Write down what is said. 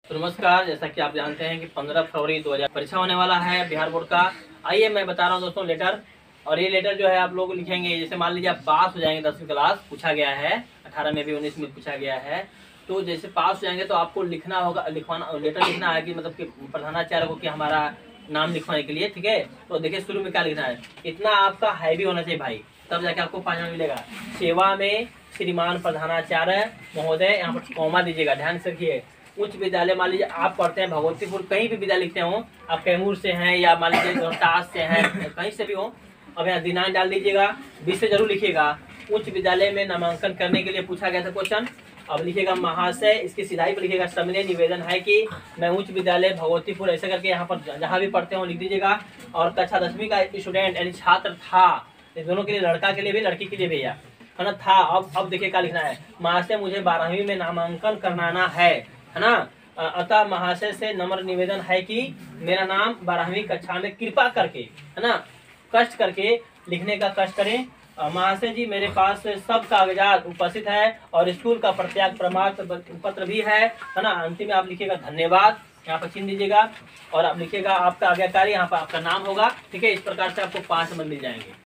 तो नमस्कार, जैसा कि आप जानते हैं कि 15 फरवरी 2000 परीक्षा होने वाला है बिहार बोर्ड का। आइए मैं बता रहा हूं दोस्तों लेटर। और ये लेटर जो है आप लोग लिखेंगे, जैसे मान लीजिए आप पास हो जाएंगे 10वीं क्लास, पूछा गया है 18 में भी 19 में पूछा गया है। तो जैसे पास हो जाएंगे तो आपको लिखना होगा, लेटर लिखना है कि मतलब कि प्रधानाचार्य को कि हमारा नाम लिखवाने के लिए, ठीक है। तो देखिए शुरू में क्या लिखना है, इतना आपका हैवी होना चाहिए भाई, तब जाके आपको पाँच मिलेगा। सेवा में श्रीमान प्रधानाचार्य महोदय, यहाँ पर कॉमा दीजिएगा, ध्यान से रखिए। उच्च विद्यालय, मान लीजिए आप पढ़ते हैं भगवतीपुर, कहीं भी विद्यालय लिखते हो, आप कैमूर से हैं या मान लीजिए रोहतास से हैं, कहीं से भी हो, अब यहाँ दिनांक डाल दीजिएगा, 20 से जरूर लिखिएगा। उच्च विद्यालय में नामांकन करने के लिए पूछा गया था क्वेश्चन। अब लिखिएगा महाशय, इसकी सिधाई पर लिखिएगा सविनय निवेदन है कि मैं उच्च विद्यालय भगवतीपुर, ऐसे करके यहाँ पर जहाँ भी पढ़ते हो लिख दीजिएगा। और कक्षा 10वीं का स्टूडेंट यानी छात्र था, दोनों के लिए, लड़का के लिए भी लड़की के लिए भैया, है ना, था। अब देखिए क्या लिखना है, महाशय मुझे 12वीं में नामांकन कराना है ना। अतः महाशय से नम्र निवेदन है कि मेरा नाम 12वीं कक्षा में कृपा करके, है ना, कष्ट करके लिखने का कष्ट करें। महाशय जी मेरे पास सब कागजात उपस्थित है और स्कूल का प्रत्याग प्रमाण पत्र भी है ना। अंतिम में आप लिखिएगा धन्यवाद, यहाँ पर चिन्ह दीजिएगा और आप लिखिएगा आपका आज्ञाकारी, यहाँ पर आपका नाम होगा, ठीक है। इस प्रकार से आपको 5 नंबर मिल जाएंगे।